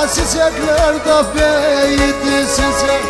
çiçekler de beydi size.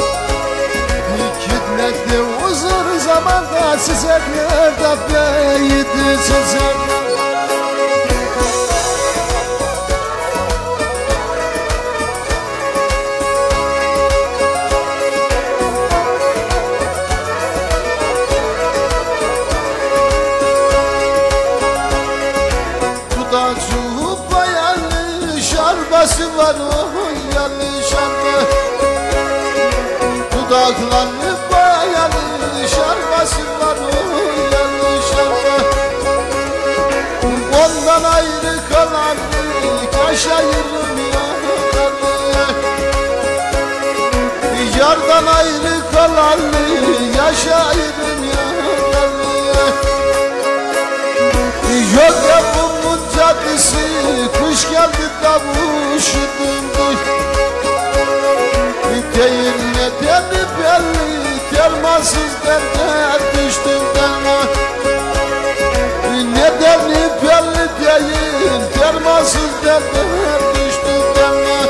Kitledi uzun zamanda çiçekler de beydi size. Dudacığı bayanlı şarbası var o yanlış anla. Dudaklarını bayanlı şarbası var o yanlış anla. Ondan ayrı kalanlı yaşayırım yanarlı. Yardan ayrı kalanlı yaşayırım yanarlı. Yok yapımın cadısı kış geldi davuşudum. Değil nedeni belli dermansız derde düştüm derma. Nedeni belli değil dermansız derde düştüm derma.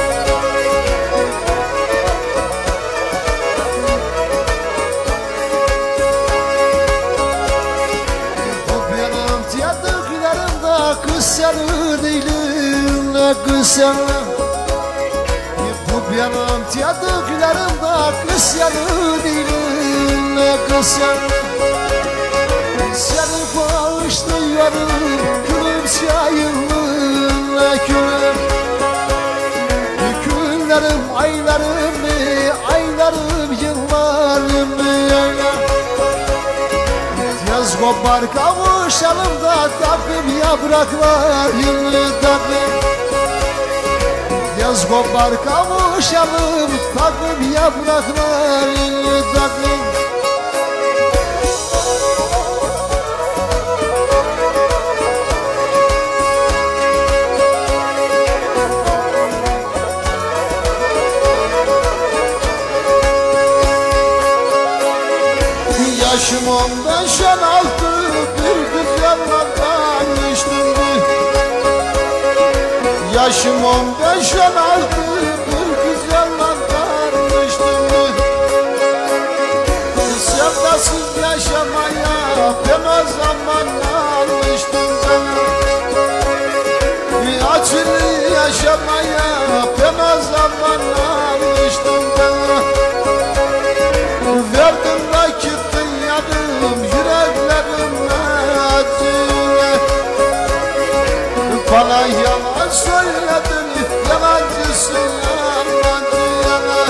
Bu benim tiyatırlarımda kız senin değilim kız senin. Bu benim tiyatırlarımda kız senin değilim kız senin. Seni bağışlıyorum gülüm şairliğine gülüm. Günlerim aylarım yıllarım. Yaz kopar kavuşalım da takvim yapraklar takvim. Yaz kopar kavuşalım takvim yapraklar takvim. Yaşım 15-16 bir güzel tanıştım. Yaşım 15-16 bir güzel tanıştım. Sevdasız yaşamaya ben o zaman alıştım. Acılı yaşamaya ben o zaman alıştım. Verdim vakitin yanım yüreklerimle acılı. Bana yalan söyledin yalancısın yalancı yana.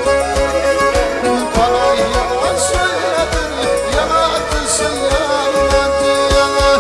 Bana yalan söyledin yalancısın yalancı yana.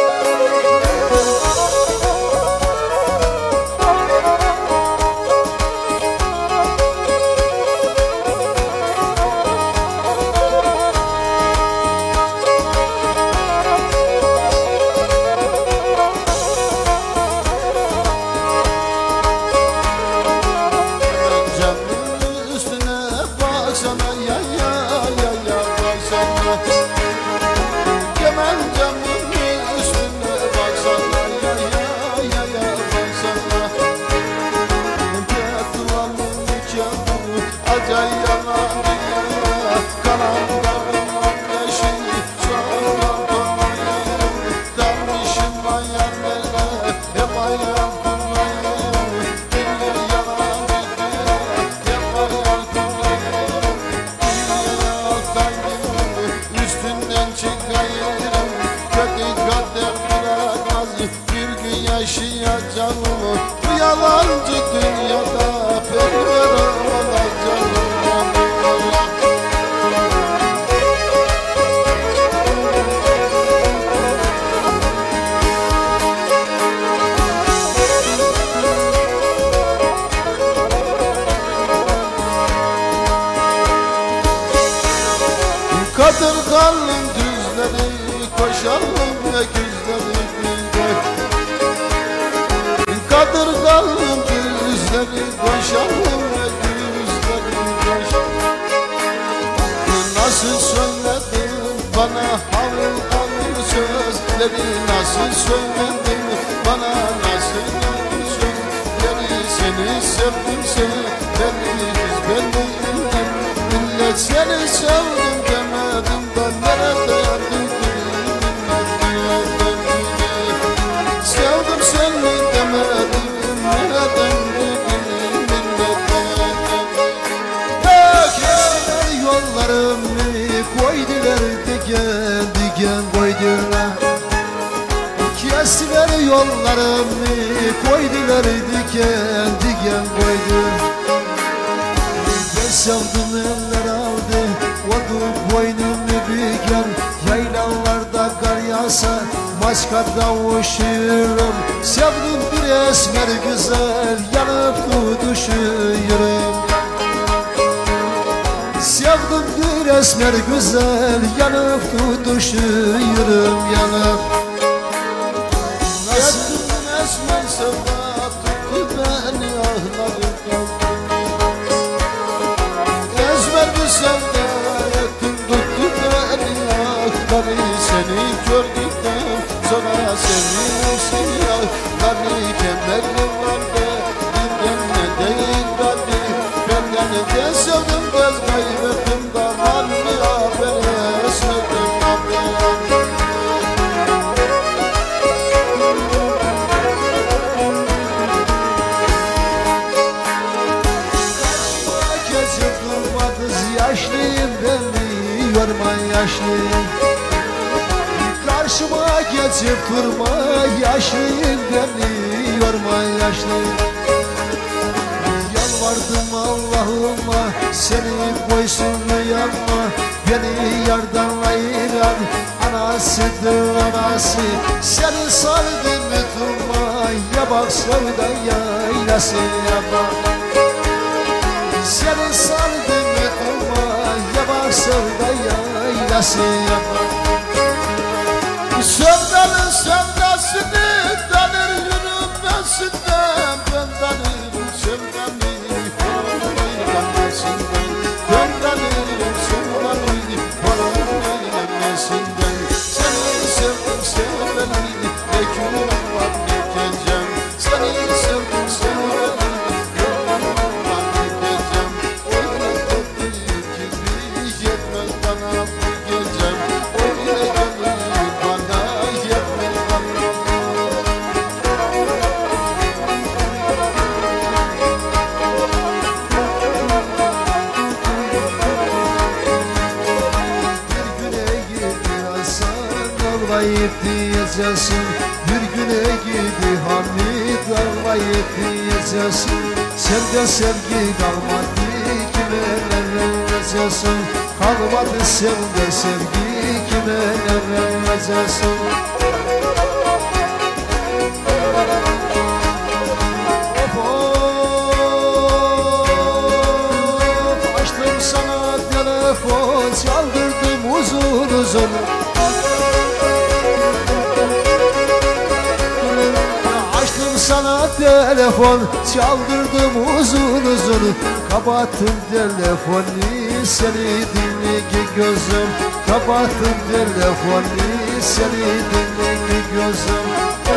Yaşayacağım bu yalancı dünyada perver olacağım. Kadırganın düzleri koşalım ya güzleri bizde. Kadırganın düzleri koşalım ya güzleri koşalım. Nasıl söyledin bana havludan sözleri, nasıl söyledin bana nasıl sözleri, seni sevdim seni ben değilim. Millet seni sevdim demedim da nerede sevdim seni demedim nereden bildim millet. Yollarımı koydular diken diken koydular. Kestiler yollarımı koydular diken diken koydular. Ben sevdim eller aldı Vadı boynumu büken. Yaylalarda kar yağsa Maçkada uçuyorum. Sevdim bir esmer güzel yanıp tutuşuyorum. Sevdim bir esmer güzel yanıp tutuşuyorum yanıp. Nasıl esmer sevda tuttu beni ağlarım. Esmer bir sevda yakın tuttu beni ağlarım. Seni gördükten sonra seviyorsun ya. Beni kemerli vardı birden ne değil beni. Benden de sevdim bez kaybettim da halini haberi esmerdim haberi. Yaşlıyım beni yorma yaşlıyım. Karşıma geçip durma yaşlıyım beni yorma yaşlıyım. Yalvardım Allah'ıma seni koysun yanma. Beni yardan ayıran anasıdır anası. Seni sardım durma ya bak sevda yaylası ya bak. Seni sardım sevda yaylası yapar. Sevdanın sevdasını tanır yürümesinden. Ben tanırım sevdanı eylemesinden. Ben tanırım sevdanı eylemesinden. Seni sevdim sevdanı ne günüm var ne gecem. Seni sevdim sevdanı ağlayıp diyeceksin. Bir güne gidi Hamid ağlayıp diyeceksin. Sevde sevgi kalmadı kime vereceksin. Kalmadı sevde sevgi kime vereceksin. Açtım sana telefon çaldırdım uzun uzun. Sana telefon çaldırdım uzun uzun. Kapattım telefonu seni dinledi gözüm. Kapattım telefonu seni dinledi gözüm.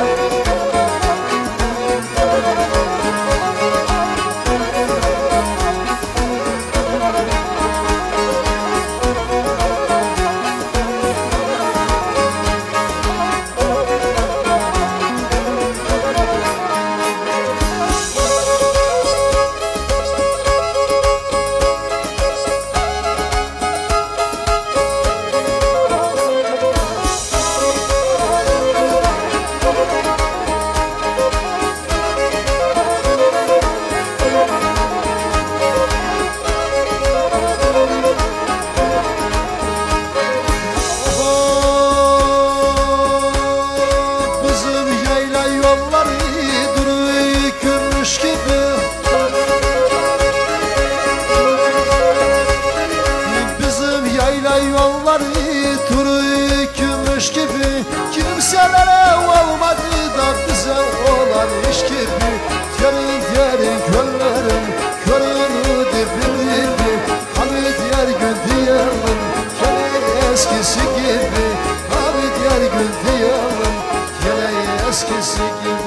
Yolları turu gümüş gibi. Kimselere olmadı da bize olan iş gibi. Yerin yerin göllerin körünü dibini. Hani diğer gün diyelim gene eskisi gibi. Hani diğer gün diyelim gene eskisi gibi.